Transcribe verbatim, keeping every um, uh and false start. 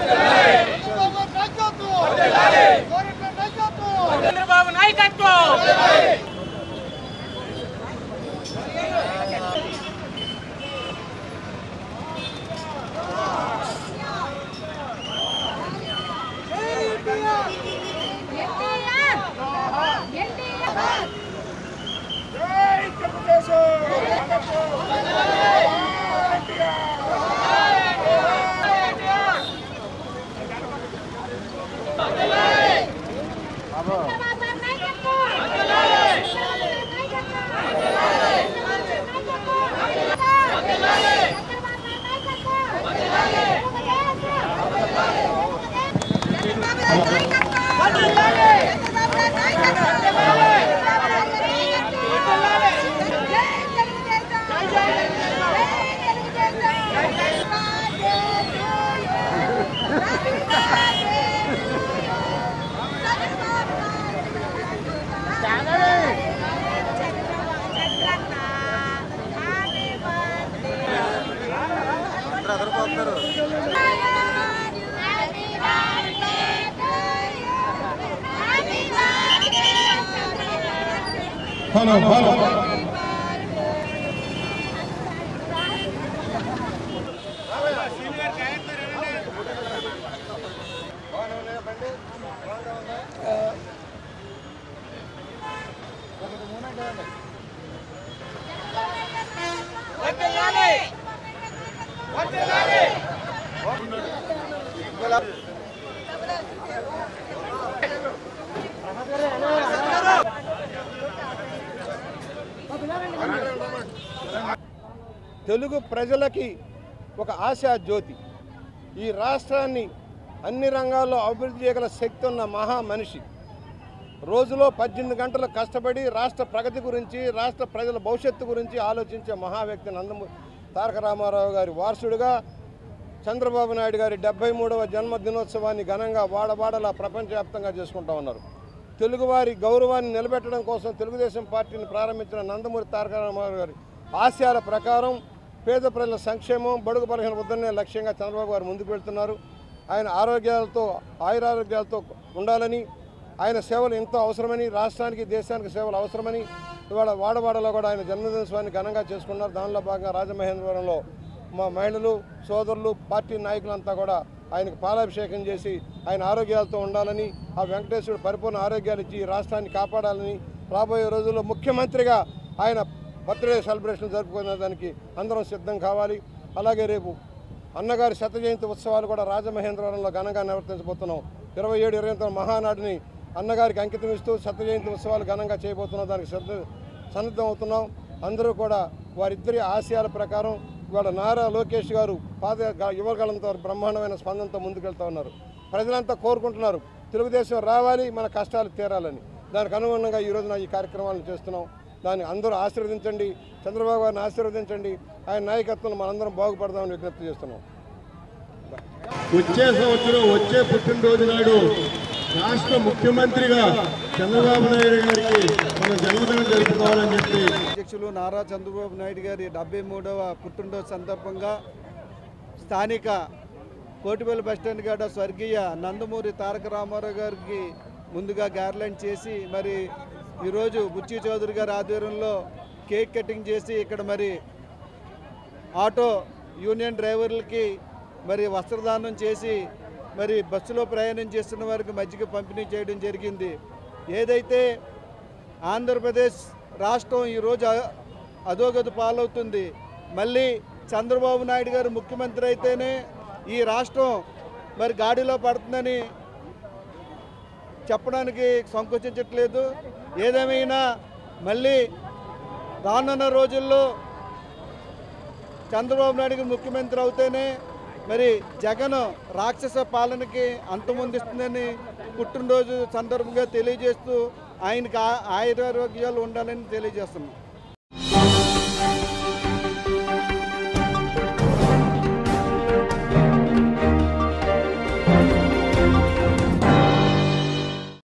చంద్రబాబు నాయకత్వం hello hello Telugu ప్రజలకి ఒక ఆశా జ్యోతి, ఈ రాష్ట్రాన్ని అన్ని రంగాల్లో అభివృద్ధి చేయగల శక్తి ఉన్న మహా మనిషి, రోజులో పద్దెనిమిది గంటలు కష్టపడి రాష్ట్ర ప్రగతి గురించి రాష్ట్ర ప్రజల భవిష్యత్తు గురించి ఆలోచించే మహా వ్యక్తి నందమూరి తారక రామారావు గారి వారసుడిగా చంద్రబాబు నాయుడు గారి డెబ్బై మూడవ జన్మదినోత్సవాన్ని ఘనంగా వాడవాడలా ప్రపంచవ్యాప్తంగా చేసుకుంటా ఉన్నారు. తెలుగువారి గౌరవాన్ని నిలబెట్టడం కోసం తెలుగుదేశం పార్టీని ప్రారంభించిన నందమూరి తారక రామారావు గారి ఆశయాల ప్రకారం పేద ప్రజల సంక్షేమం, బడుగు బలహీన వద్దనే లక్ష్యంగా చంద్రబాబు గారు ముందుకు వెళ్తున్నారు. ఆయన ఆరోగ్యాలతో ఆయురారోగ్యాలతో ఉండాలని, ఆయన సేవలు ఎంతో అవసరమని, రాష్ట్రానికి దేశానికి సేవలు అవసరమని ఇవాళ వాడవాడలో కూడా ఆయన జన్మదినోత్సవాన్ని ఘనంగా చేసుకున్నారు. దానిలో భాగంగా రాజమహేంద్రవరంలో మా మహిళలు సోదరులు పార్టీ నాయకులంతా కూడా ఆయనకు పాలాభిషేకం చేసి ఆయన ఆరోగ్యాలతో ఉండాలని, ఆ వెంకటేశ్వరుడు పరిపూర్ణ ఆరోగ్యాలు ఇచ్చి రాష్ట్రాన్ని కాపాడాలని, రాబోయే రోజుల్లో ముఖ్యమంత్రిగా ఆయన బర్త్డే సెలబ్రేషన్ జరుపుకునే దానికి అందరం సిద్ధం కావాలి. అలాగే రేపు అన్నగారి శత జయంతి ఉత్సవాలు కూడా రాజమహేంద్రవరంలో ఘనంగా నిర్వర్తించబోతున్నాం. ఇరవై ఏడు ఇరవై తొమ్మిది మహానాడిని అన్నగారికి అంకితం ఇస్తూ శత జయంతి ఉత్సవాలు ఘనంగా చేయబోతున్నాం. దానికి సిద్ధ సన్నద్ధం అవుతున్నాం. అందరూ కూడా వారిద్దరి ఆశయాల ప్రకారం ఇవాళ నారా లోకేష్ గారు పాద యువగలంతో బ్రహ్మాండమైన స్పందనతో ముందుకెళ్తూ ఉన్నారు. ప్రజలంతా కోరుకుంటున్నారు తెలుగుదేశం రావాలి, మన కష్టాలు తీరాలని. దానికి అనుగుణంగా ఈ రోజున ఈ కార్యక్రమాలను చేస్తున్నాం. దాన్ని అందరూ ఆశీర్వదించండి, చంద్రబాబు గారిని ఆశీర్వదించండి. ఆయన నాయకత్వం మనందరం బాగుపడదామని విజ్ఞప్తి చేస్తున్నాం. వచ్చే సంవత్సరం వచ్చే పుట్టినరోజు నాడు రాష్ట్ర ముఖ్యమంత్రిగా చంద్రబాబు నాయుడు గారికి మన జన్మదినం జరుపుకోవాలని చెప్పి అధ్యక్షులు నారా చంద్రబాబు నాయుడు గారి డెబ్బై మూడవ పుట్టినరోజు సందర్భంగా స్థానిక కోటిపల్లి బస్టాండ్ గడ స్వర్గీయ నందమూరి తారక రామారావు గారికి ముందుగా గార్లెండ్ చేసి మరి ఈరోజు బుచ్చి చౌదరి గారి ఆధ్వర్యంలో కేక్ కటింగ్ చేసి ఇక్కడ మరి ఆటో యూనియన్ డ్రైవర్లకి మరి వస్త్రదానం చేసి మరి బస్సులో ప్రయాణం చేస్తున్న వారికి మజ్జిగ పంపిణీ చేయడం జరిగింది. ఏదైతే ఆంధ్రప్రదేశ్ రాష్ట్రం ఈరోజు అధోగతి పాలవుతుంది, మళ్ళీ చంద్రబాబు నాయుడు గారు ముఖ్యమంత్రి అయితేనే ఈ రాష్ట్రం మరి గాడిలో పడుతుందని చెప్పడానికి సంకోచించట్లేదు. ఏదేమైనా మళ్ళీ రానున్న రోజుల్లో చంద్రబాబు నాయుడు ముఖ్యమంత్రి అవుతేనే మరి జగన్ రాక్షస పాలనకి అంతమొందిస్తుందని పుట్టినరోజు సందర్భంగా తెలియజేస్తూ ఆయనకి ఆయురారోగ్యాలు ఉండాలని తెలియజేస్తున్నాం.